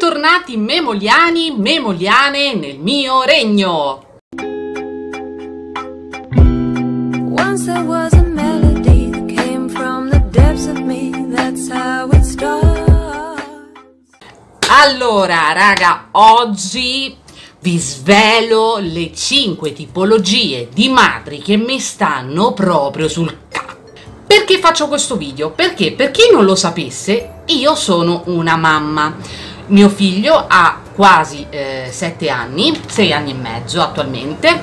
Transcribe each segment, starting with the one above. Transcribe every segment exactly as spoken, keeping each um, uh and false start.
Bentornati memoliani, memoliane nel mio regno! Once there was a melody that came from the depths of me, that's how it starts. Allora, raga, oggi vi svelo le cinque tipologie di madri che mi stanno proprio sul c***o. Perché faccio questo video? Perché, per chi non lo sapesse, io sono una mamma. Mio figlio ha quasi eh, sette anni, sei anni e mezzo attualmente,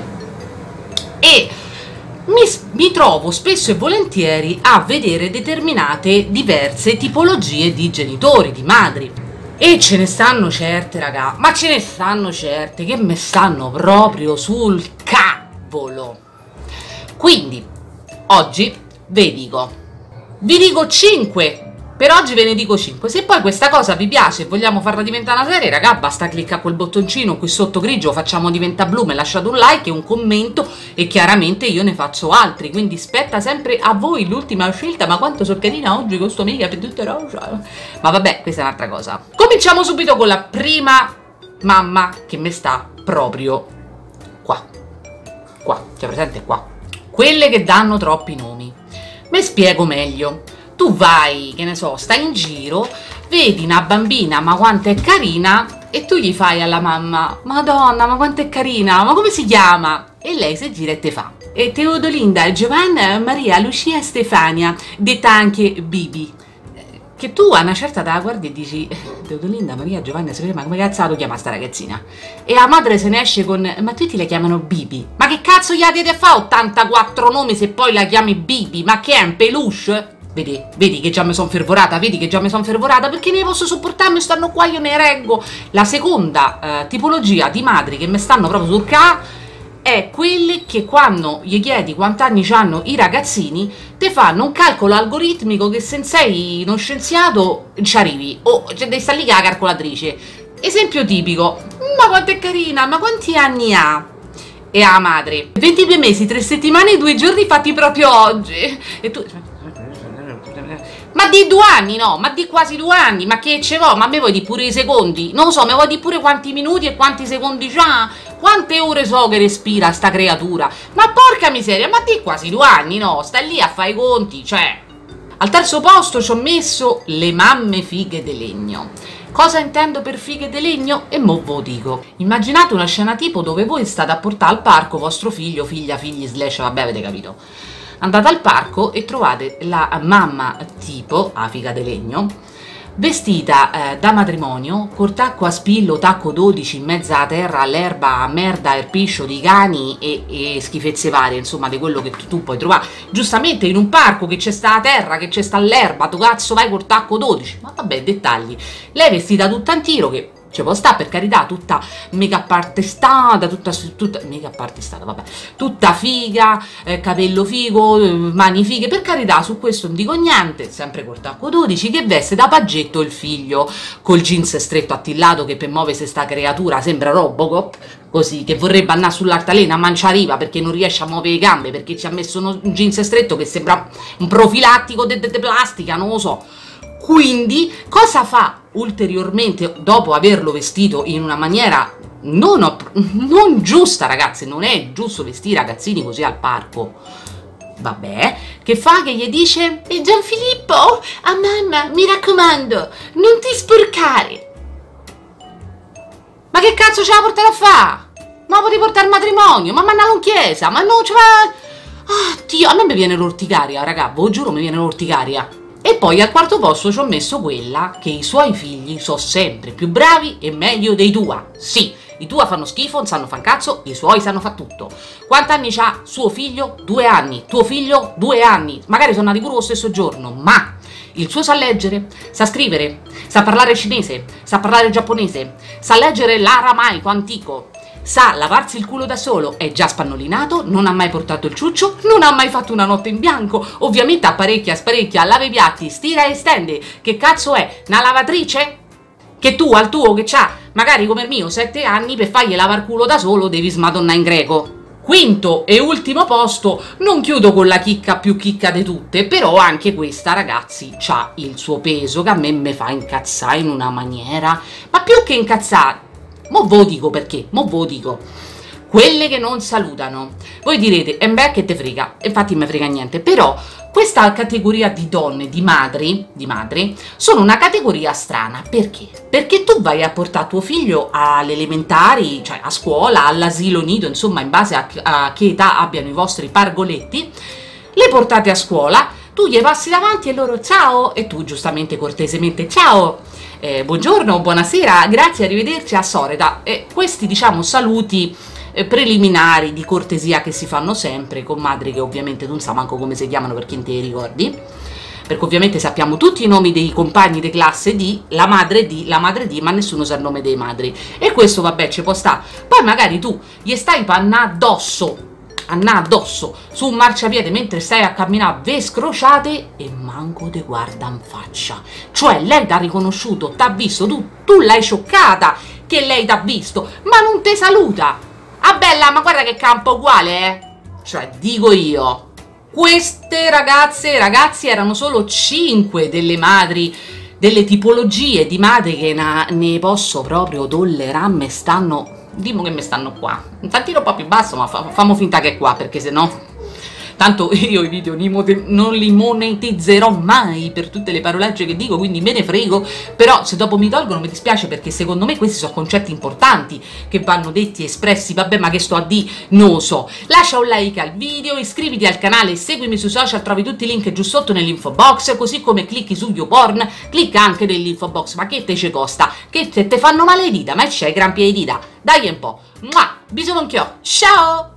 e mi, mi trovo spesso e volentieri a vedere determinate diverse tipologie di genitori, di madri. E ce ne stanno certe, raga, ma ce ne stanno certe che mi stanno proprio sul cavolo. Quindi, oggi vi dico, vi dico cinque, per oggi ve ne dico cinque. Se poi questa cosa vi piace e vogliamo farla diventare una serie, raga, basta cliccare quel bottoncino qui sotto grigio, facciamo diventa blu, me lasciate un like e un commento e chiaramente io ne faccio altri, quindi spetta sempre a voi l'ultima scelta. Ma quanto sono carina oggi con sto make up e tutto rosa. Ma vabbè, questa è un'altra cosa. Cominciamo subito con la prima mamma che mi sta proprio qua, qua, c'è presente qua? Quelle che danno troppi nomi. Mi spiego meglio. Tu vai, che ne so, stai in giro, vedi una bambina, ma quanto è carina, e tu gli fai alla mamma: Madonna, ma quanto è carina, ma come si chiama? E lei si gira e te fa: e Teodolinda, Giovanna, Maria, Lucia, Stefania, detta anche Bibi. Che tu a una certa te la guardi e dici: Teodolinda, Maria, Giovanna, Stefania, ma come cazzo lo chiama sta ragazzina? E la madre se ne esce con: ma tutti la chiamano Bibi. Ma che cazzo gli avete a fare ottantaquattro nomi se poi la chiami Bibi? Ma che è un peluche? Vedi, vedi che già mi sono fervorata, vedi che già mi sono fervorata, perché ne posso sopportarmi, stanno qua, io ne reggo. La seconda eh, tipologia di madri che mi stanno proprio sul ca è quelle che quando gli chiedi quanti anni hanno i ragazzini te fanno un calcolo algoritmico che se sei uno scienziato ci arrivi, o cioè, devi stare lì con la calcolatrice. Esempio tipico: ma quanto è carina, ma quanti anni ha? E a madre: ventidue mesi, tre settimane e due giorni fatti proprio oggi. E tu: ma di due anni, no, ma di quasi due anni, ma che ce l'ho? Ma a me vuoi di pure i secondi? Non lo so, mi vuoi di pure quanti minuti e quanti secondi c'ha? Quante ore so che respira sta creatura? Ma porca miseria, ma di quasi due anni, no? Stai lì a fare i conti, cioè. Al terzo posto ci ho messo le mamme fighe de legno. Cosa intendo per fighe de legno? E mo ve lo dico. Immaginate una scena tipo dove voi state a portare al parco vostro figlio, figlia, figli, slash, vabbè, avete capito. Andate al parco e trovate la mamma tipo, a figa de legno, vestita eh, da matrimonio, col tacco a spillo, tacco dodici in mezzo alla terra, all'erba, a merda, al piscio di cani e, e schifezze varie, insomma, di quello che tu, tu puoi trovare. Giustamente in un parco che c'è sta la terra, che c'è sta l'erba, tu cazzo vai col tacco dodici. Ma vabbè, dettagli. Lei vestita tutta in tiro, che ci può sta, per carità, tutta make up artistata, tutta, tutta make up artistata, vabbè, tutta figa, eh, capello figo, eh, mani fighe, per carità, su questo non dico niente, sempre col tacco dodici, che veste da paggetto il figlio, col jeans stretto attillato, che per muoversi sta creatura sembra Robocop, così, che vorrebbe andare sull'altalena a manciariva perché non riesce a muovere le gambe, perché ci ha messo uno, un jeans stretto che sembra un profilattico di plastica, non lo so. Quindi, cosa fa ulteriormente dopo averlo vestito in una maniera non, non giusta, ragazzi? Non è giusto vestire i ragazzini così al parco. Vabbè, che fa? Che gli dice: e Gianfilippo, a mamma, mi raccomando, non ti sporcare. Ma che cazzo ce la portate a fare? Ma potevi portare al matrimonio? Ma mandalo in chiesa? Ma non ce va. Oh Dio, a me mi viene l'orticaria, raga, ve lo giuro, mi viene l'orticaria. E poi al quarto posto ci ho messo quella che i suoi figli sono sempre più bravi e meglio dei tua. Sì, i tua fanno schifo, non sanno fan cazzo, i suoi sanno fa tutto. Quanti anni c'ha suo figlio? Due anni. Tuo figlio? Due anni. Magari sono nati pure lo stesso giorno, ma il suo sa leggere, sa scrivere, sa parlare cinese, sa parlare giapponese, sa leggere l'aramaico antico, sa lavarsi il culo da solo, è già spannolinato, non ha mai portato il ciuccio, non ha mai fatto una notte in bianco, ovviamente apparecchia, sparecchia, lava i piatti, stira e stende. Che cazzo è? Una lavatrice? Che tu al tuo che c'ha magari come il mio sette anni per fargli lavare il culo da solo devi smadonnare in greco. Quinto e ultimo posto, non chiudo con la chicca più chicca di tutte, però anche questa, ragazzi, c'ha il suo peso che a me mi fa incazzare in una maniera, ma più che incazzare, mo ve lo dico perché, mo ve lo dico. Quelle che non salutano. Voi direte, e beh, che te frega? Infatti me frega niente, però questa categoria di donne, di madri, di madri, sono una categoria strana. Perché? Perché tu vai a portare tuo figlio alle elementari, cioè a scuola, all'asilo nido, insomma, in base a, a che età abbiano i vostri pargoletti, le portate a scuola, tu gli passi davanti e loro ciao, e tu giustamente cortesemente ciao, eh, buongiorno, buonasera, grazie, arrivederci, a Soreta. E questi, diciamo, saluti preliminari di cortesia che si fanno sempre con madri che ovviamente non sa manco come si chiamano, per chi te li ricordi, perché ovviamente sappiamo tutti i nomi dei compagni di classe di, la madre di, la madre di, ma nessuno sa il nome dei madri, e questo vabbè ci può sta. Poi magari tu gli stai panna addosso, annà addosso su un marciapiede mentre stai a camminare ve scrociate e manco te guarda in faccia, cioè lei t'ha riconosciuto, t'ha visto, tu, tu l'hai scioccata che lei t'ha visto, ma non te saluta. Ah bella, ma guarda che campo uguale, eh? Cioè, dico io, queste ragazze e ragazzi erano solo cinque delle madri, delle tipologie di madri che na, ne posso proprio tollerare, me stanno, dimo che me stanno qua, un tantino un po' più basso, ma fa, fammo finta che è qua, perché sennò... Tanto io i video non li monetizzerò mai per tutte le parolacce che dico, quindi me ne frego, però se dopo mi tolgono mi dispiace, perché secondo me questi sono concetti importanti che vanno detti e espressi, vabbè, ma che sto a di non lo so. Lascia un like al video, iscriviti al canale, seguimi sui social, trovi tutti i link giù sotto nell'info box, così come clicchi su YouPorn, clicca anche nell'info box, ma che te ci costa? Che te, te fanno male le dita, ma c'è gran piede di dita, dai un po', mua, bisogno, ciao!